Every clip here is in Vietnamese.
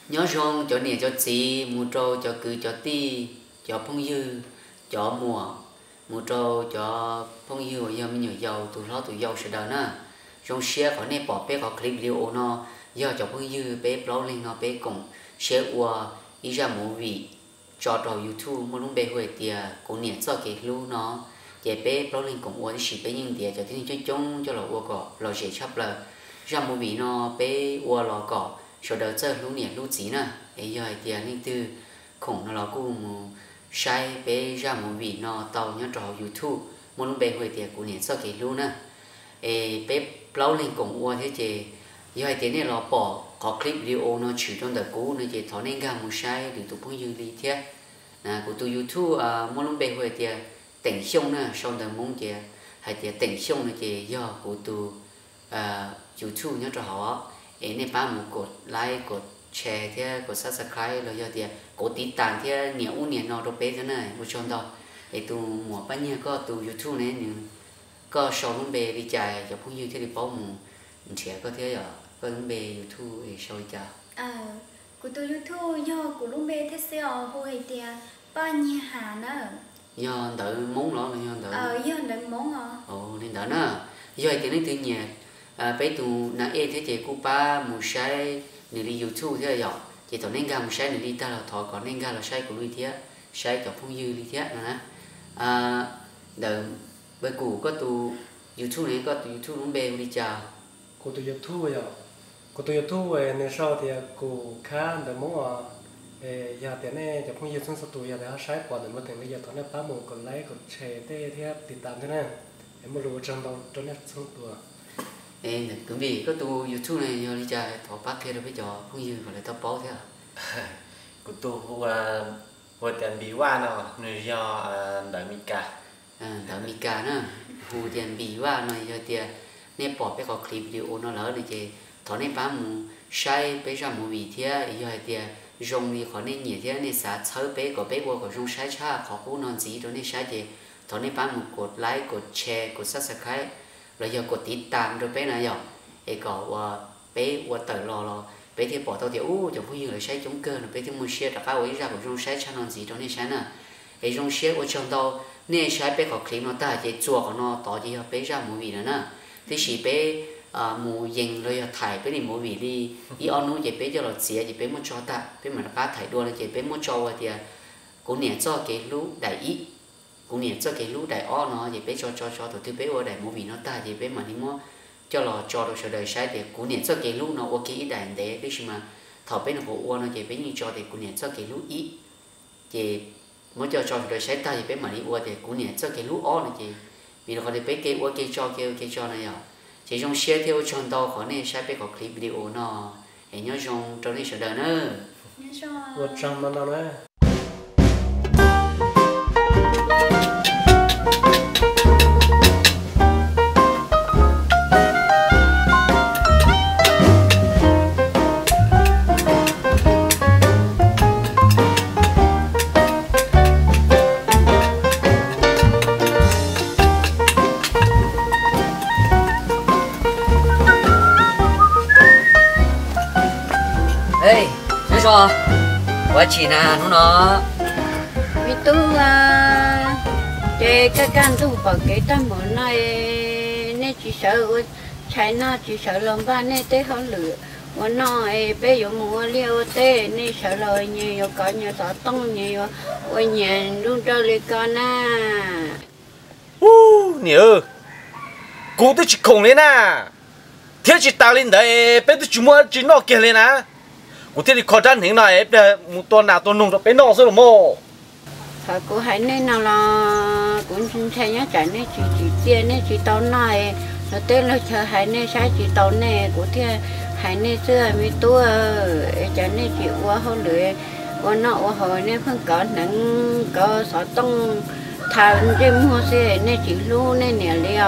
nhớ rong cho nè cho chị mua trâu cho cứ cho ti cho phong dư cho mua trâu cho phong dư giờ mình nhiều dầu tụi dầu sẽ đỡ nè rong share có nè bỏ bé có clip video nó giờ cho phong dư bé blog lên nó bé cùng share qua ý ra mũ vị cho trò YouTube muốn luôn bé hồi tiề cũng nè cho cái lu nó để bé blog lên cùng qua thì bé nhưng tiề cho thì chơi chung cho là qua cỏ là dễ chấp là ra mũ vị nó bé qua là cỏ sau đó chơi lú nè lú chỉ nè ấy giờ thì anh từ khủng nó là cũng sai bé ra một vị nó tàu nhớ trò YouTube muốn bé hồi tiền của nè sao cái lú nè ấy bé lâu lên cũng qua thế chị giờ thì này là bỏ có clip video nó chỉ trong đời cũ nó chỉ thọ nên một sai để tụi phong dư đi thế nè của tụi YouTube muốn bé hồi tiền tỉnh sông nè sau đó muốn chị hay thì tỉnh sông nó chị giờ của tụi YouTube nhớ trò họ ấy này ba một cột like cột share thế cột subscribe rồi giờ thì cột tí tàn thế nhiều nó đâu bé thế này một trong đó ấy tụ mua bao nhiêu có tụ YouTube này nhưng có sau lúc bé đi chạy cho cũng như thế thì bảo một trẻ có thế à có lúc bé YouTube ấy sau chạy của tụ YouTube do của lúc bé thế sao hồi thì bao nhiêu hà nữa do đợi món đó là do đợi do đợi món nên đợi nữa giờ thì nó tự nhiên bây tụ na thế thì cô ba một sai người đi YouTube thế rồi chỉ thọ nên ga một sai người đi ta là thọ còn nên ga là sai của lui thế sai cho phong dư đi thế nè đợi bây cụ có tụ YouTube này có tụ YouTube nó bê đi chào của tụ YouTube rồi của tụ YouTube này sau thì cụ khá đợi món giờ thì này cho phong dư xuống số tụ giờ để sai còn để một thằng bây giờ thọ nên ba một còn like còn share thế tiết tạm thế này em mớiรู้trong đó cho nên xuống tụ em cứ vì có tu YouTube này do đi chơi thọ bác kia đâu biết cho không như gọi là tao bó thế à của tu hồi tiền bị qua nó người do đợi Mika đợi Mika nữa hồi tiền bị qua này giờ tiền nên bỏ bé có clip video nó lỡ này chị thọ nên bán một sai bé ra một vị thế giờ tiền dùng đi khỏi nên nhiều thế nên xã chơi bé có bé qua có dùng sai cha khó cú non gì đó nên sai chị thọ nên bán một cột like cột share cột subscribe rồi giờ cột tí tạm rồi bé này giờ ấy có bé qua tờ lò bé thì bỏ tao thì cho phụ huynh là sai chống cơ rồi bé thì muốn share tất cả ấy ra của trong sai channel gì đó nên sai nè ấy trong share của trong tao nên sai bé có clip nó ta chỉ chùa của nó tỏ gì bé ra một vị nữa nè thì chỉ bé mù dừng rồi thải bé đi một vị đi ý ông nói chỉ bé cho là xía chỉ bé muốn cho ta bé mà cá thải đua là chỉ bé muốn cho thì cũng nè cho cái lú đại ý cũng nè cho cái lú đại o nó thì bé cho tụi thứ bé ở đại một vị nó ta thì bé mà đi mua cho là cho được sự đời sai thì cũng nè cho cái lú nó ok ý đại để biết mà thọ bé nó của o nó thì bé như cho thì cũng nè cho cái lú ý thì mới cho đời sai ta thì bé mà đi o thì cũng nè cho cái lú o này thì vì nó có thể bé cái o cái cho này à chỉ trong share theo trong tao có nên sai bé có clip video nó để nhớ trong này sự đời nữa một trăm năm nữa quá chỉ là nó vì tôi để cái căn tôi bảo cái tâm muốn này nên chỉ sợ chạy nó chỉ sợ lòng ba nên tới họ lửa và nó bây giờ mua liều tê nên sợ lời nhiều có nhiều tỏ tông nhiều và nhà luôn cho lấy con nhiều cô tôi chỉ khổng lên thế chỉ tạo lên đấy bây tôi chỉ mua chỉ nó kia lên cô thì khó khăn thế này một tuần nào tuần nung cho bé nọ rồi mồ thôi cô hãy nên nào là cũng xin thay nhá chạy nên chỉ tiền nên chỉ tao này là tên là chờ hãy nên sai chỉ tao này của thì hãy nên xưa mi tua chạy nên chỉ qua hơn lưỡi qua nọ hồi nên phân cỡ nắng có sọ tông thằng trên mua xe nên chỉ luôn nên nè liền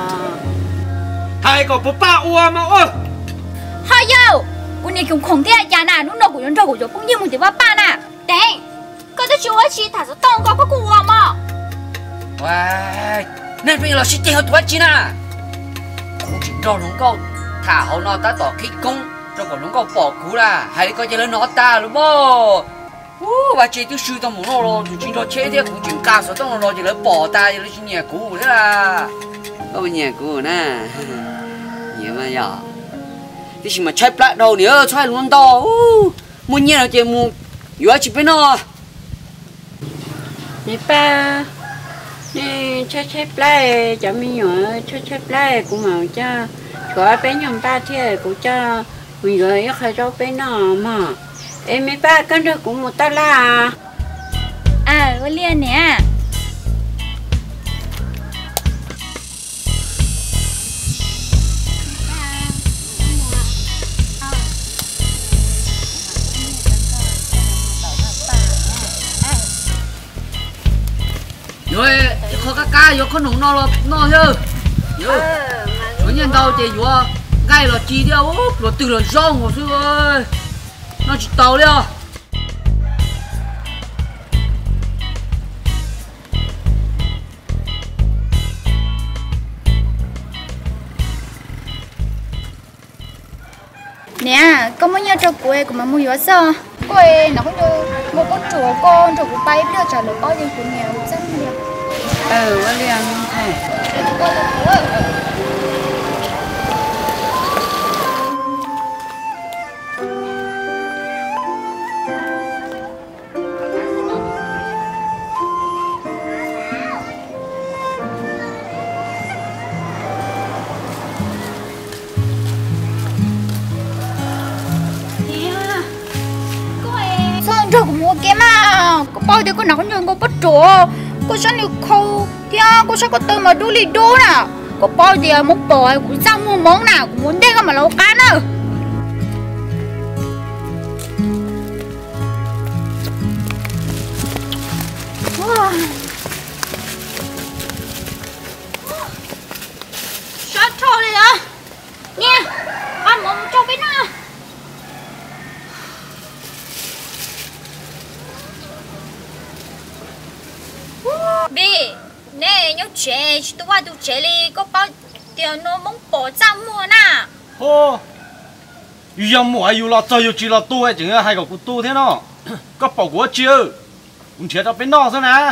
hai có ba ua mà ơi hai dâu cô này cũng không tiếc nhà nào lúc nào cũng cho phong như một tiếng ba nè đấy có cái chú ấy chỉ thả ra tông có cụ mà wow nên bây giờ sẽ chơi hơn tụi chị nè cũng chỉ cho nó câu thả hậu nó ta tỏ khí công cho còn nó có bỏ cú là hay có cho nó nó ta đúng không và chơi tiêu sư tao muốn nó rồi chúng nó chơi thì cũng chuyện cao số tao nó chỉ lấy bỏ ta chỉ lấy nhà cũ thế là có bên nhà cũ nè nhiều mà nhỏ thì chỉ mà chơi lại đầu nữa chơi luôn to mua nhà là chơi mua vừa chỉ biết nó nè ba nè chơi lại cho mình nhỏ chơi lại cũng màu cho có bên nhom ba thì cũng cho mình rồi khai cho bên nó mà em mấy ba con được cũng một ta là với liền nè rồi khó cá rồi khó nồng nó chứ rồi có nhân đâu thì vừa ngay là chi đeo rồi từ là rong rồi chứ ơi nó chỉ tàu đeo nè có mấy nhớ cho quê của mà mua gió sao quê nó có như một con chùa con chùa của bay đưa trả lời bao nhiêu của nghèo rất nhiều với liền thầy rồi cũng mua cái mà có bao nhiêu con nào cũng như con bắt chùa có sao nhiều khâu thì có sao có từ mà đu lì đu nè có bao nhiêu một bò cũng sao mua món nào cũng muốn đây mà lâu cá nữa sao thôi đi đó nghe ăn món cho biết nữa vì nè nhớ chế tôi qua tôi chế đi có bao tiền nó mong bỏ ra mua nè ô yêu mua yêu là chơi yêu chỉ là tu hay chỉ là hai cái của tu thế nó có bảo của chưa cũng chế cho bên nọ thôi nè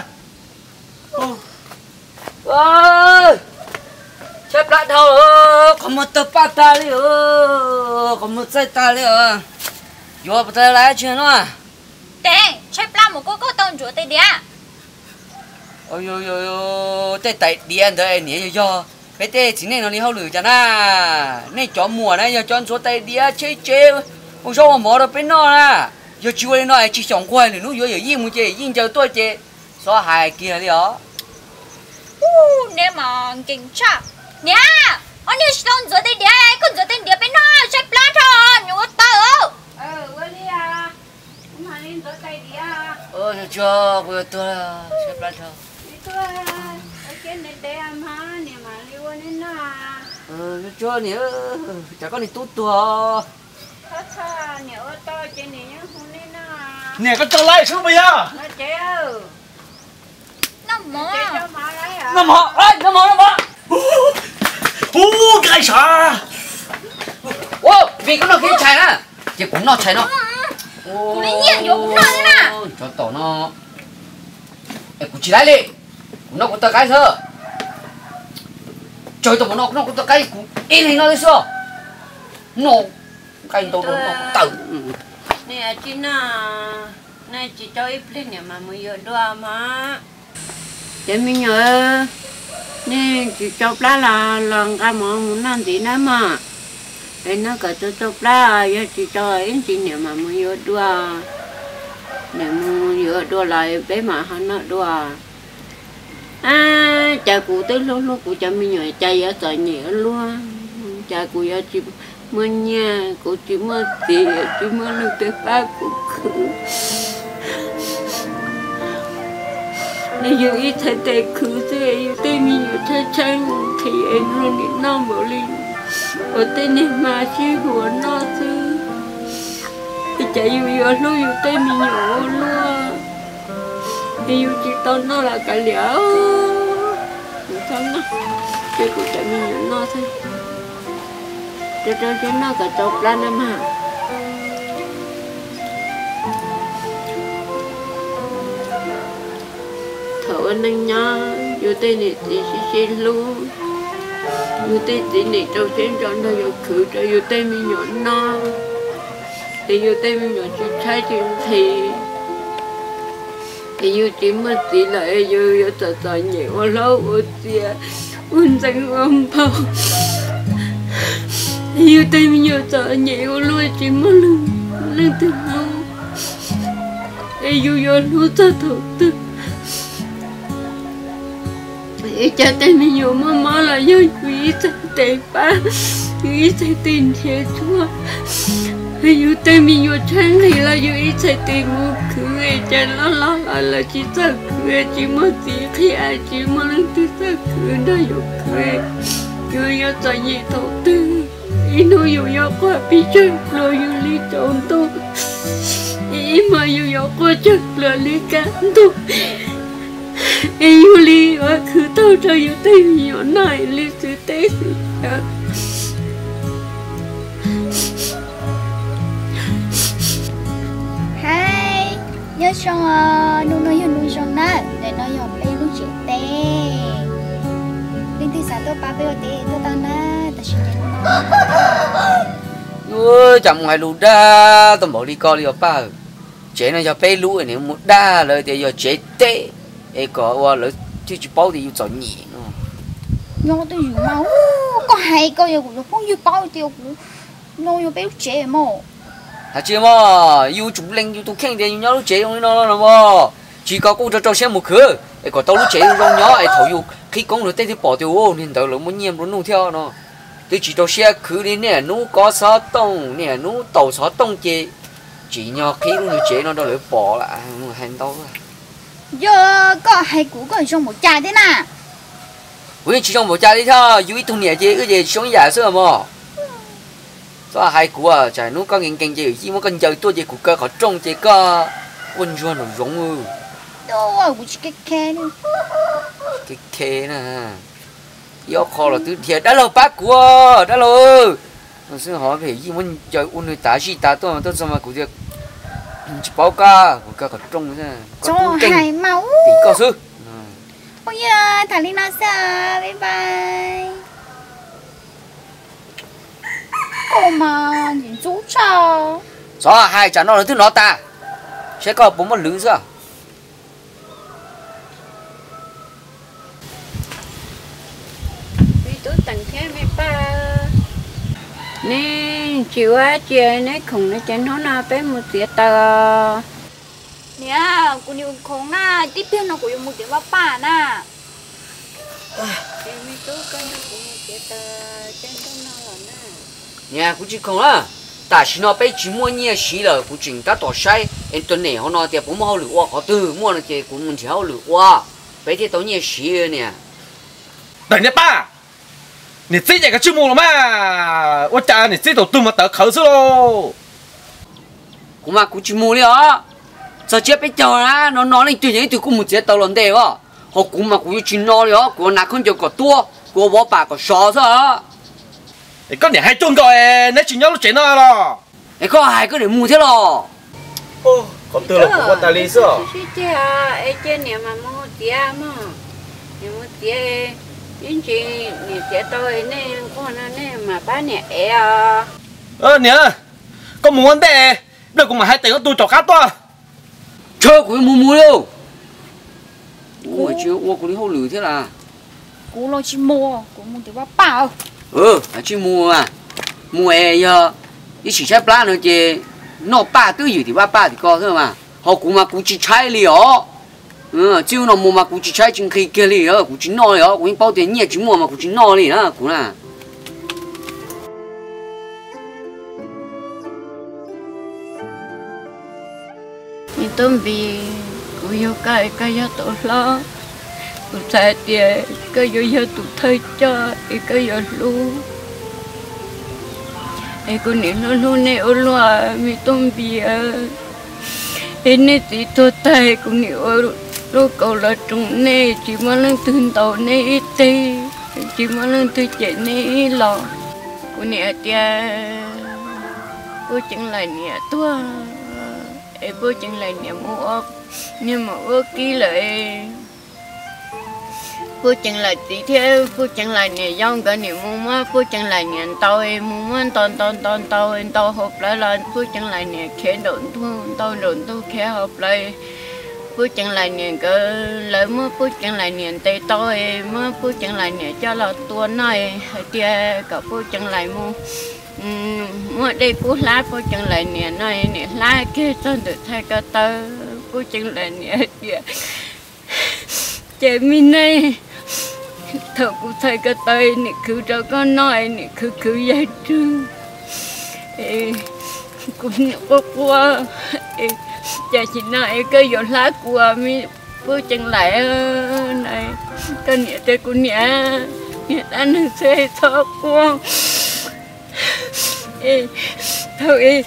ơi xếp lại đâu còn một tập ba ta đi còn một dây ta đi vô bắt tay lại chuyện nó đấy xếp lại một cô tông chúa tay đĩa ôi tay tay điện đấy nhỉ cho cái tay chính này nó đi hậu lử chả na này chó mùa này giờ chọn số tay đĩa chơi ôi sao mà mở được bên nó nè giờ chưa lên nó chỉ sống quay thì nó vừa giờ yên một chơi yên chờ tôi chơi xóa hai kia đi đó nếu mà kinh chắc nè anh đi xong rồi tay đĩa con rồi tay đĩa bên nó xếp lại thôi nhớ tao với đi à cũng mà lên tới tay đi à chưa vừa tôi xếp lại thôi cái này để mà nè mà liu nên nó cho nè chả có gì tốt tua thật nè ô tô trên này nhá không nên nó nè có cho lại xuống bây giờ nó treo nó mỏ nó mỏ cái sao vì có nó kia chạy nè chỉ cũng nó chạy nó cũng lấy nhiên vô cũng nó thế nè cho tổ nó cũng chỉ lại đi nó cũng tao cái sơ chơi tao nó cũng tao cái cũng in hình nó đấy sơ nó cái tao nó tự nè chị nè chị cho ít lên nè mà mới giờ đua mà để mình nhớ nè chị cho lá là lần cái món muốn ăn gì nữa mà để nó cả cho lá giờ chị cho ít chị nè mà mới giờ đua nè mới giờ đua lại bé mà hắn nó đua cha cụ tới lúc cụ cha mình nhỏ cha giờ sợ nhẹ luôn cha cụ giờ chỉ mưa nhà cụ chỉ mưa tiền chỉ mưa nước tới ba cụ khử nếu như ít thấy tệ khử thì yêu tê mình nhỏ cha chăng thì em luôn đi nom bảo linh ở tên này mà chỉ của nó chứ thì cha yêu lúc yêu tê mình nhỏ luôn yêu chỉ tao nó là cả liễu sao nó chơi của cha mình nó thôi cho nó cả chọc ra nè mà chỗ nên nhá vô đây này thì xin luôn vô đây thì này trâu xin chọn đâu vô khử cho vô đây mình nhỏ no thì vô đây mình nhỏ chỉ trái chuyện thì vô chỉ mất tí lại vô sợ nhiều lâu vô tiệt buồn chẳng ôm bao thì vô đây mình nhỏ sợ nhiều luôn chỉ mất lên từ lâu thì vô luôn sợ thật tức cha tay mình nhiều mà là do quý sẽ tệ ba quý sẽ tìm thế chúa yêu tay mình nhiều chán thì là do ý sẽ tìm một khứ cha nó là chỉ sợ khứ chỉ mất gì khi ai chỉ mất lần thứ sợ khứ đó yêu khứ yêu yêu cho gì thấu tư ý nó yêu qua bị chân rồi yêu lý trộn tôi ý mà yêu qua chân rồi lý cán tôi yêu li ở cứ tao cho yêu tay nhỏ này li sự tế sự hai nhớ xong nụ nói nụ xong nè để nói nhỏ bé lúc chị tê linh thì sao tôi ba bé tê tôi tao nè ta xin ôi chẳng ngoài lũ đa tôi bảo đi coi đi ba chế nó cho bé lũ này một đa rồi thì giờ chế tê ấy có qua lỡ chứ chỉ bao thì yêu chọn nhỉ nó nhau tôi yêu máu có hay có yêu cũng không yêu bao tiêu cũng nhau yêu béo trẻ mà hả chị mà yêu chụp lên yêu tôi khen thì yêu nhau lúc trẻ không nó mà chỉ có cô cho xem một khứ ấy có tao lúc trẻ yêu nhau ấy thầu yêu khi con rồi tết thì bỏ tiêu ô nên tao lỡ muốn nhiễm nó theo nó tôi chỉ cho xe khứ đi nè nó có sáu tông nè nó tàu sáu tông chị chỉ nhau khi lúc trẻ nó đâu lỡ bỏ lại hành đâu giờ có hay cũ có trong một chai thế nào ui chỉ trong một chai đi thôi yêu ít thùng nhẹ chứ cái gì sống giả sữa mà sao hai cũ à chả nó có kinh gì chỉ muốn con chơi tôi gì của cơ họ trông chỉ có quân cho nó giống đâu à chỉ cái khe nè yêu khó là từ thiệt đã lâu bác của đã lâu nó sẽ hỏi về gì muốn chơi quân người ta gì ta tôi sao mà của việc chỉ báo ca của cơ họ trông thế cho hai máu thì có sư ôi ya thằng Linh nói sao bye bye cô mà nhìn chú sao sao hai chả nó là thứ nó ta sẽ có bốn một lứa sao vì tôi tặng thế mấy ba nè chiều á chiều nè không nó chén nó nào bé một tiệt tờ nè cô nhiều không na tiếp theo nó cũng một tiếng ba na em mới tôi cái nó cũng một tiệt tờ chén nó là nè nhà cũng chỉ không á ta chỉ nó bé chỉ mua nhiều xí rồi cũng chỉnh ta tỏ sai em tuần này họ nói thì cũng mau lửa họ từ mua là thì cũng muốn theo lửa bé thì tao nhiều xí nè 等下爸，你这个节目了嘛？我讲你这都多么得口子喽。 cũng mà cũng chỉ mua了giờ chưa biết chờ á nó nói lên tuyệt thì cũng một chiếc tàu lần đấy á họ cũng mà cũng chỉ nói了của nào không cho có tua của bố bà có sò sao 你今年係中國誒，你全有都整到咯。 你có hai cái để mua thế lo 哦，咁對咯，我帶你先。 是这啊，而且你嘛冇爹嘛，你冇爹，因此你爹到呢，我那呢嘛把你爱啊。 娘，個冇問題，你個咪喺地嗰度做卡多。 chơi của mua đâu ôi chứ ô của đi hô lử thế là cú lo chỉ mua cũng một tiếng ba chỉ mua à mua giờ đi chỉ trái plan rồi chứ nó ba tư gì thì ba thì có thôi mà họ cũng mà cũng chỉ trái liều chứ nó mua mà cũng chỉ trái chừng khi kia liều cũng chỉ no liều cũng bao tiền nhiều chỉ mua mà cũng chỉ no liều đó cũng là 你东比我有个要多了，我在的个有要多推着，一个要路，一个你路呢我路咪东比啊，一你只多带个你我路够了中呢，只么能听到呢一堆，只么能听见呢一老，我你的我进来你多。em bố chân lại niệm mua nhưng mà ước ký lại phụ chân lại tí theo phụ chân lại nè dòng cái nè mua mua phụ chân lại nè tàu em mua mua tàu em tàu hộp lại là phụ chân lại nè khé đồn thu khé hộp lại phụ chân lại nè cái lấy mua phụ chân lại nè tây tàu em mua phụ chân lại nè cho là tua này tia cả phụ chân lại mua đây phụ lá phụ chân lại nè này nè lá kia chân được thay cái tơ phụ chân lại nè tia chị mình này thợ cũng thấy cái tay này cứ cho con nói này cứ dạy trường cũng có qua chị chỉ nói cái giỏ lá của mi bữa chân lại này cái nhẹ tay của nhẹ anh sẽ thọ qua thôi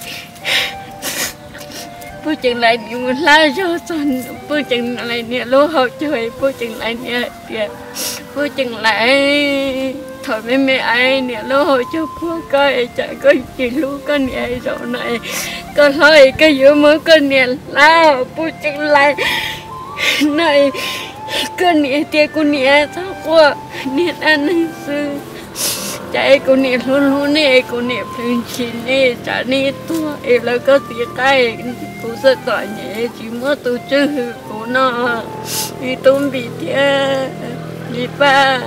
bữa chân lại nhiều lá cho son bữa chân lại nè lúa hậu trời bữa chân lại nè bữa chân lại thôi mấy ai nè lúa hậu cho qua cái chạy có gì lúa cái nè rồi này có hơi cái giữa mới cái nè lá bữa chân lại này cái nè tia của nè sao qua nè ăn sư chạy của nè luôn nè của nè phun chín nè chả nè tua là có tiếng cái cũng rất tỏi nhẹ chỉ mới tu chứ của nó đi tôm bị thế đi ba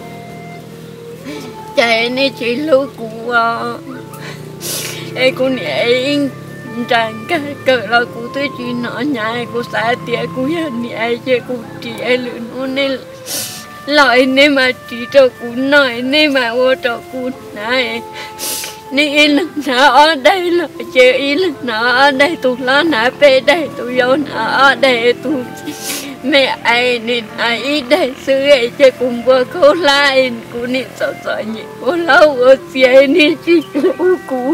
chạy nè chỉ lú của ai của nè chẳng cái cỡ là của tôi chỉ nói nhảy của xã tiệt của nhà nè chơi của chị lưỡi nó nên lợi nên mà chỉ cho cú nói nên mà ô cho cú này nên là nó ở đây là chơi là nó ở đây tụi nó nã về đây tụi vô nó ở đây tụi mẹ ai nên ai đây xưa ấy chơi cùng vừa cô lại cú nên sợ sợ nhỉ cô lâu ở xe nên chỉ cú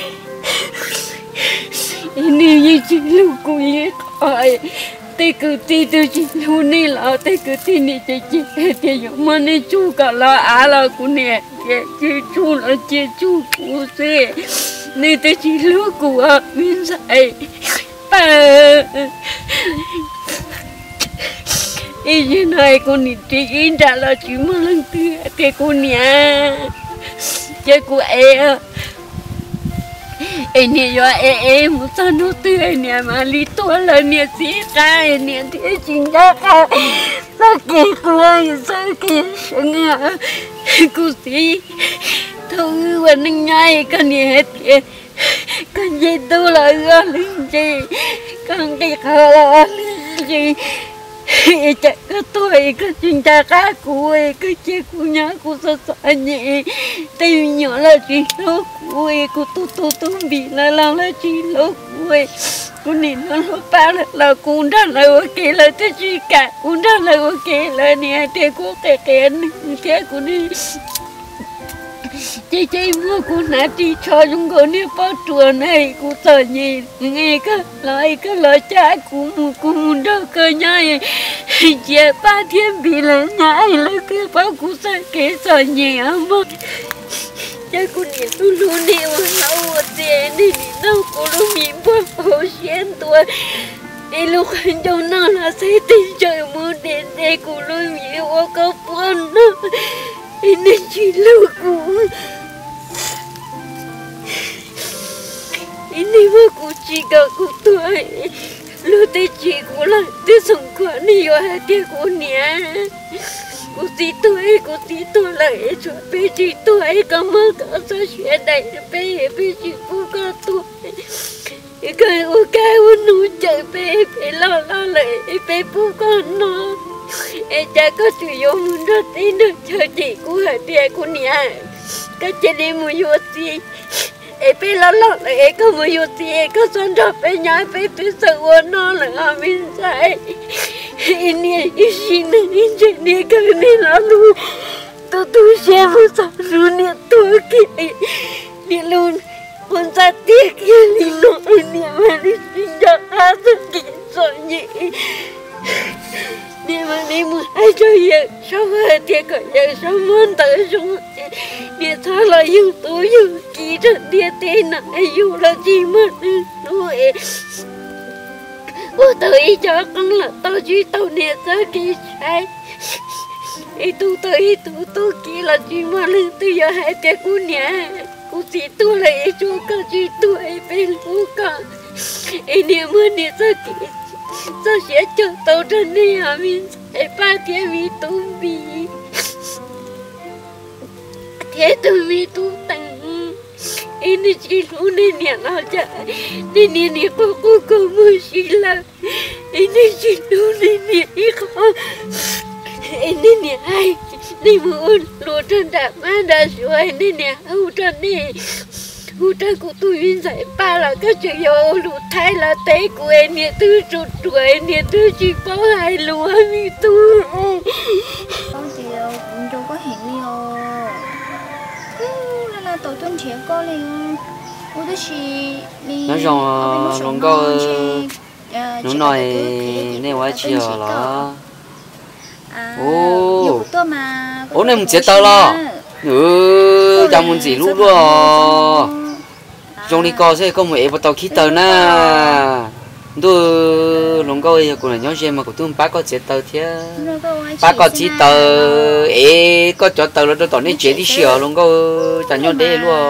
nên như chỉ lúc cú như thôi tê cứ tê tôi chỉ luôn đi là tê cứ tê này chỉ tê giống mà này chú cả là là của nè chỉ chú là chỉ chú của xe này tê chỉ lúc của mình dạy ba ý như này con nè chỉ trả là chỉ một lần tê con nè chơi của em nè do em một sao nó tươi nè mà lý tua là nè xí cái nè thế chính ra cái sao kì cười sao kì nghe cô xí thôi và nâng ngay cái nè hết kì cái gì tôi là lên gì cái khờ là gì chạy cái tuổi cái chính ra cái cuối cái chiếc của nhà của sợ nhỉ tay nhỏ là chỉ lúc cuối của tôi bị là chỉ lúc cuối của nhìn nó ba là cũng đã là ok là thế chỉ cả cũng đã là ok là nè thế của cái thế của đi chị mua của nãy đi cho chúng con đi bao chùa này của sợ nhỉ nghe cái lời cha của một đâu cơ nhai chị ba thiên bị là nhai là cái bao của sợ cái sợ nhỉ mà cha của đi tôi luôn đi ở lâu ở đây đi đâu của lúc bị bao hồ xuyên tuổi đi lúc anh cho nó là sẽ tin trời mưa đến đây của lúc bị ô có buồn đó nên chỉ lúc của ini mah kucing aku tuh lu teh cikgu lah teh sungguh ni yo hati aku ni kucing tu lah cuci tu kamu kasih siapa pe cikgu kau tu cái nu chơi pe lo là pe bukan no cha có chịu vô muốn rất tin được chơi chị của hati aku ni cái chơi mua vô gì pe lo là có mua vô gì có son đập pe nhảy pe sợ nó là mình sai ini ini cái này là lu tu xem sao luôn tu kia đi luôn con ra tiếc kia đi nó ini mà đi sinh ra rất kỳ sợ nhỉ đi mà đi mua ai cho giờ sao hết thì có giờ sao muốn tới xuống đi sao là yêu tôi yêu kỳ rất đi tên này yêu là gì mà nuôi tôi cho con là tôi chỉ tao nè sao kỳ sai tu kia là chỉ mà lưng từ giờ hai tiệt cú nhẹ cú chỉ tu lại chú cả chỉ tu ai bên cú cả ai niệm mưa niệm sao sẽ cho tao trên này à mình ai ba tiệt mi tu bi thế tu mi tu tăng ini chỉ lu nên niệm nào chả nên niệm cô mới chỉ là ini chỉ lu nên niệm không ini ni ai ni muốn lúa trên đạp má đã xuôi ni nè hưu trên của tôi viên giải ba là cái chuyện yêu lúa thay là té của em nè tôi rụt tuổi nè tôi chỉ có hai lúa mi tôi con gì đâu cũng đâu có hiện đi ô là tổ tuần trẻ con liền ô đó chỉ nói rằng lòng câu nó nói nên quá chiều là ô này mình chết tao lo chẳng muốn gì lúc đó trong đi coi sẽ không phải bắt tao khí tao na tôi lòng câu của này nhóm xem mà của tôi bác có chết tao thế bác có chỉ tao ế có cho tao là tôi tao nên chết đi sửa lòng câu chẳng nhóm đấy luôn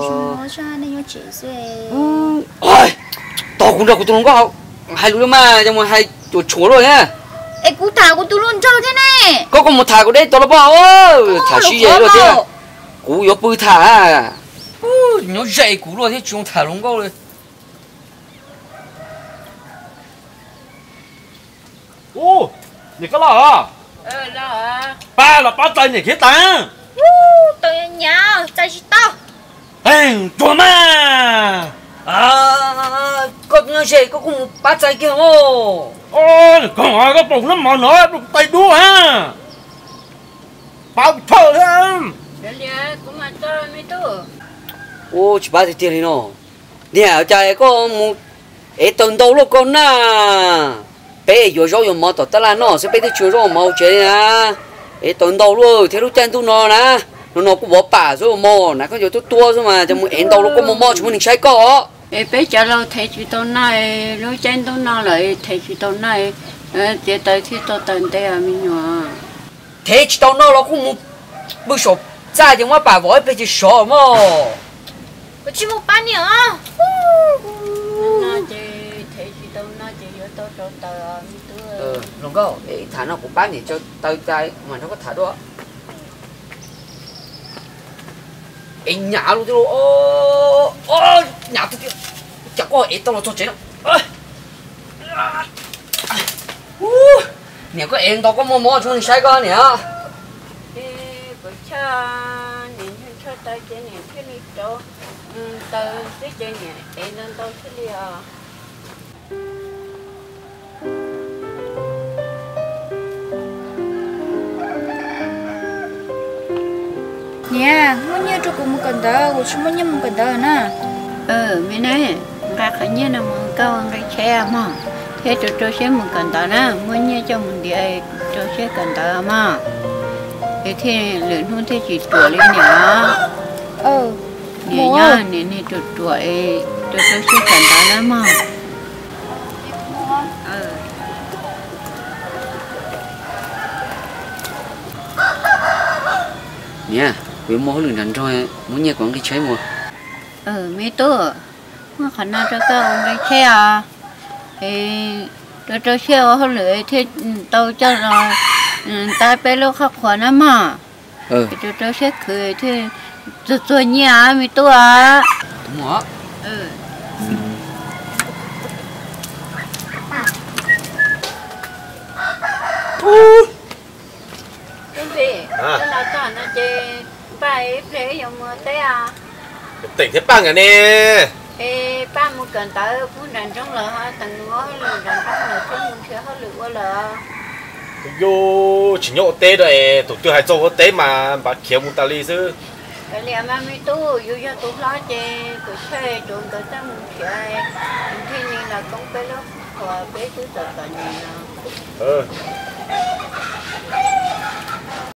ôi tao cũng đâu của tôi lòng câu hai lúc mà trong mà hai chuột chúa rồi nhá ê cú thả của tôi luôn trâu thế này có một thả của đây tôi là bao thả suy vậy rồi thế cú yếu bơi thả nó dậy cú rồi thế chúng thả lông câu rồi ô nhỉ cái lò là ba là ba tay nhỉ cái ta tôi nhá tay gì tao chua mà có nó dậy có cùng ba tay kia ô ôi còn ai có bụng nó mò nữa tay đua ha bao thở lắm ô chỉ ba thì tiền thì nó nhà trai có một ấy tuần đầu lúc con na bé vừa rồi vừa mò tọt là nó sẽ bé thì chưa rồi mò chơi à ấy tuần đầu luôn thế lúc chân tu nó nè nó cũng bỏ bả rồi mò nãy có giờ tôi tua rồi mà cho một ấy đầu lúc có mò chúng mình sai có ê bé trả lời thầy chị tôi này lúc chân tôi nói lại thầy chị tôi này chỉ tới khi tôi tận đây à mình nhở thế chỉ tao nó cũng một bữa sổ ra thì mà bà vội bé chỉ sổ mà có chỉ một bán nữa nó chỉ thầy chị tôi nói chỉ cho tôi cho tờ mình luôn có thả nó cũng bán thì cho tao trai mà nó có thả đó anh nhà luôn chứ ô nhà tôi chẳng có ấy tao nó cho chế đâu nè có em tao có mua cho mình sai con nè bữa cha nên cho tay cái này cái này cho tao cái này em nên tao cái này nè muốn nhớ cho cũng cần đó cũng chỉ muốn nhớ muốn cần đó nè mình nói ra khỏi nhớ là muốn câu ăn cái xe mà thế cho xe muốn cần đó nè muốn nhớ cho mình đi cho xe cần đó mà thế lợn hôn thế chỉ tuổi lên nhỏ nè nhá nè tuổi cho xe cần đó lắm mà nè vì mua lợn đàn rồi muốn nhớ quảng cái chế mua mấy tôi mà khả năng cho các ông cái xe à cho xe ở hơn nữa thì tao cho rồi ta bé lúc khắc khoản lắm mà cho xe cười thì tôi nhà mấy tôi à đúng rồi cái gì nó chọn nó chơi bài để dùng thế à tỉnh thế bằng à nè ba một cần tới phun đàn trong lửa ha tầng ngõ lửa đàn trong lửa phun một phía hơi lửa qua lửa yo chỉ nhậu tê rồi tụi tôi hay做个tê mà bà kéo một tali chứ cái này mà mi tu yo yo tu lo chơi tu chơi trộn cái ta một chơi thì như là con bé lúc bé cứ tự tự nhìn